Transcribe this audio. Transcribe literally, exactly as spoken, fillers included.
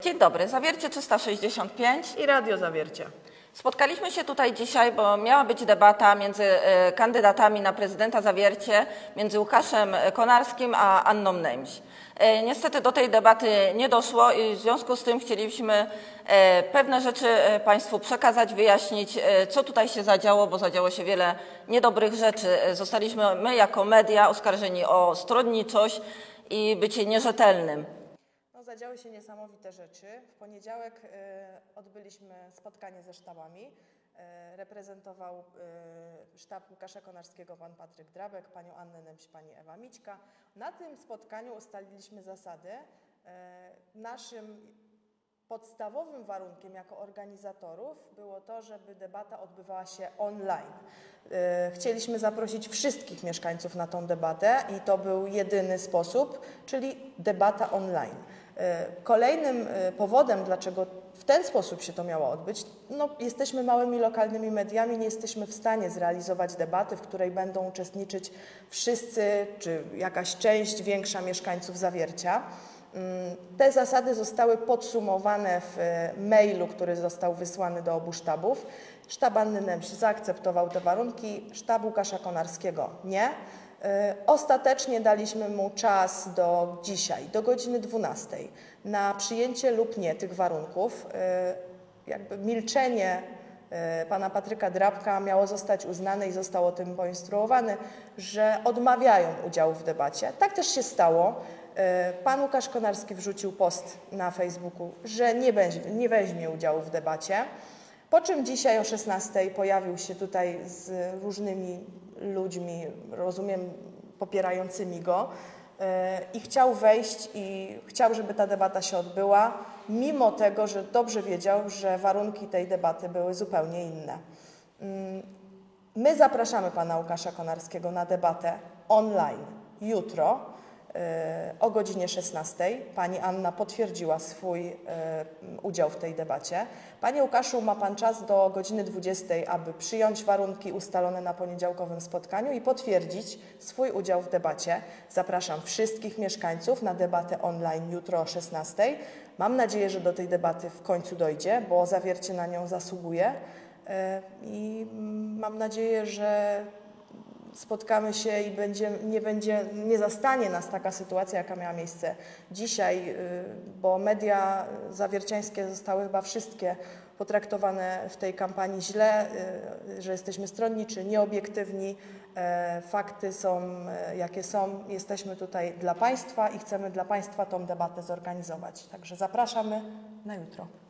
Dzień dobry, Zawiercie trzysta sześćdziesiąt pięć i Radio Zawiercie. Spotkaliśmy się tutaj dzisiaj, bo miała być debata między kandydatami na prezydenta Zawiercie, między Łukaszem Konarskim a Anną Nemś. Niestety do tej debaty nie doszło i w związku z tym chcielibyśmy pewne rzeczy Państwu przekazać, wyjaśnić, co tutaj się zadziało, bo zadziało się wiele niedobrych rzeczy. Zostaliśmy my jako media oskarżeni o stronniczość i bycie nierzetelnym. No, zadziały się niesamowite rzeczy. W poniedziałek y, odbyliśmy spotkanie ze sztabami. Y, reprezentował y, sztab Łukasza Konarskiego pan Patryk Drabek, panią Annę Nemś, pani Ewa Mićka. Na tym spotkaniu ustaliliśmy zasady. Y, naszym podstawowym warunkiem jako organizatorów było to, żeby debata odbywała się online. Chcieliśmy zaprosić wszystkich mieszkańców na tą debatę i to był jedyny sposób, czyli debata online. Kolejnym powodem, dlaczego w ten sposób się to miało odbyć, no, jesteśmy małymi lokalnymi mediami, nie jesteśmy w stanie zrealizować debaty, w której będą uczestniczyć wszyscy, czy jakaś część większa mieszkańców Zawiercia. Te zasady zostały podsumowane w mailu, który został wysłany do obu sztabów. Sztab Anny Nemś zaakceptował te warunki, sztab Łukasza Konarskiego nie. Ostatecznie daliśmy mu czas do dzisiaj, do godziny dwunastej, na przyjęcie lub nie tych warunków. Jakby milczenie pana Patryka Drabka miało zostać uznane i został o tym poinstruowany, że odmawiają udziału w debacie. Tak też się stało. Pan Łukasz Konarski wrzucił post na Facebooku, że nie, będzie, nie weźmie udziału w debacie, po czym dzisiaj o szesnastej pojawił się tutaj z różnymi ludźmi, rozumiem, popierającymi go i chciał wejść i chciał, żeby ta debata się odbyła, mimo tego, że dobrze wiedział, że warunki tej debaty były zupełnie inne. My zapraszamy pana Łukasza Konarskiego na debatę online jutro o godzinie szesnastej. Pani Anna potwierdziła swój udział w tej debacie. Panie Łukaszu, ma pan czas do godziny dwudziestej, aby przyjąć warunki ustalone na poniedziałkowym spotkaniu i potwierdzić swój udział w debacie. Zapraszam wszystkich mieszkańców na debatę online jutro o szesnastej. Mam nadzieję, że do tej debaty w końcu dojdzie, bo Zawiercie na nią zasługuje i mam nadzieję, że spotkamy się i będzie, nie, będzie, nie zastanie nas taka sytuacja, jaka miała miejsce dzisiaj, bo media zawierciańskie zostały chyba wszystkie potraktowane w tej kampanii źle, że jesteśmy stronniczy, nieobiektywni. Fakty są, jakie są. Jesteśmy tutaj dla Państwa i chcemy dla Państwa tą debatę zorganizować. Także zapraszamy na jutro.